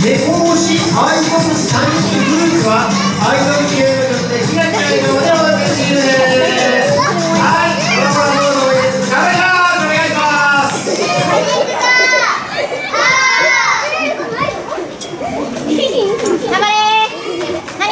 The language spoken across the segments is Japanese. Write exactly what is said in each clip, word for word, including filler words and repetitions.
猫推しアイコンさんにんグループはアイドル系の曲でひらきらいのお手をお願いします。はい、これからどうぞお願いします。頑張ります。お願いします。 頑張れ。何？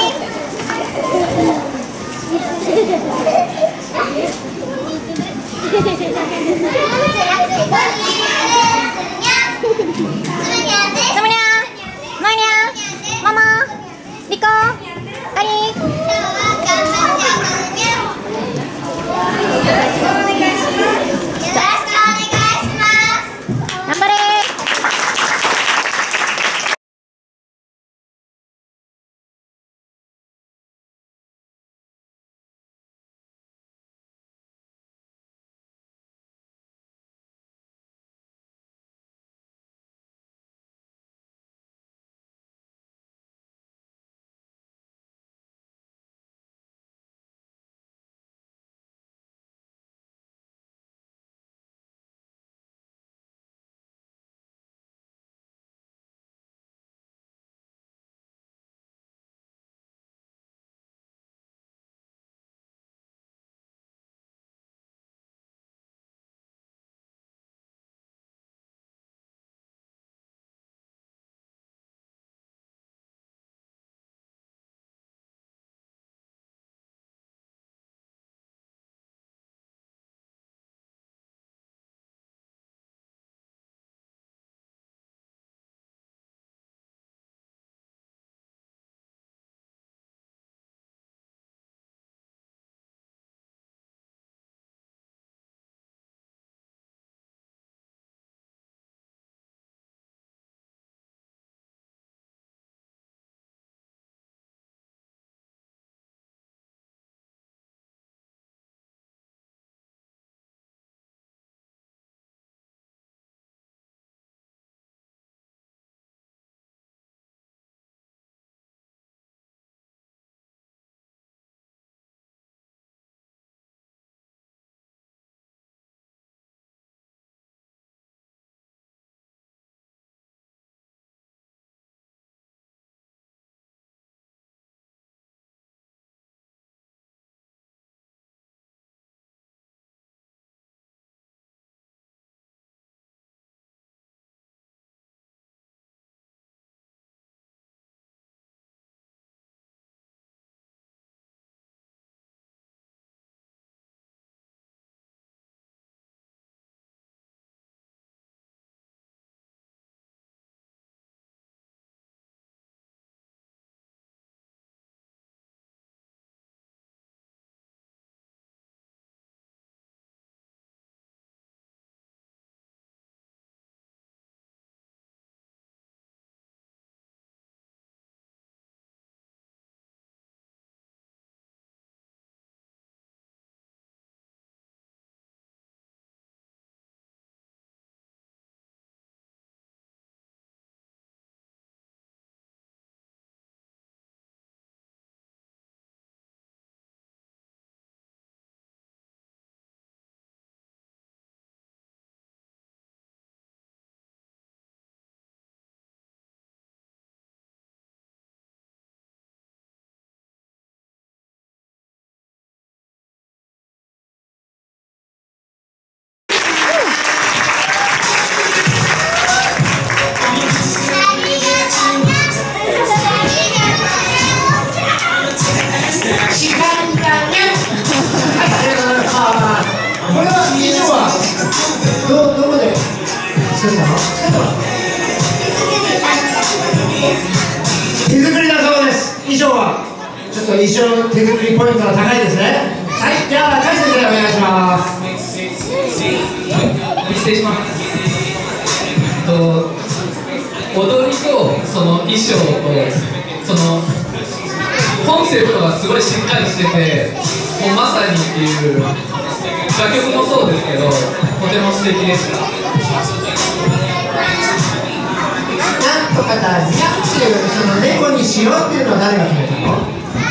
作ったの？手作りだそうです。衣装はちょっと衣装手作りポイントが高いですね。はい、じゃあ海先生お願いします。 失礼します。と踊りとその衣装とそのコンセプトがすごいしっかりしてて、もうまさにっていう楽曲もそうですけど、とても素敵でした。 なんとかだにゃっていうその猫にしようっていうのは誰が決めたの？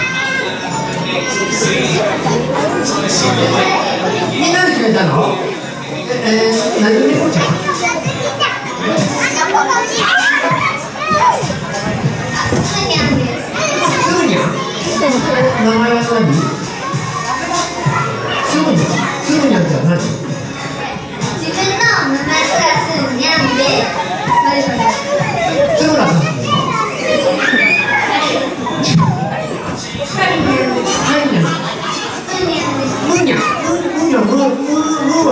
みんなで決めたの？えー、何猫ちゃん？ 名前は何？すぐにすぐにやったら何？ 自分の名前クラスにゃんでバレバレつむらさんっていうの？はいね。むにゃ。むにゃ。むむむは。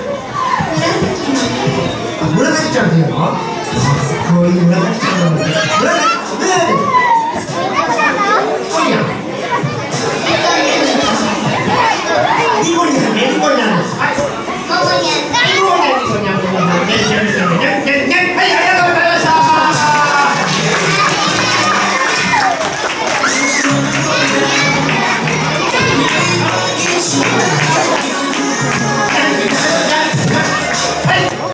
あ、紫ちゃんっていうの？こういう紫ちゃんなんだ。紫。むにゃ。ニコニャンね、ニコニャンです。はい。 ももにゃんが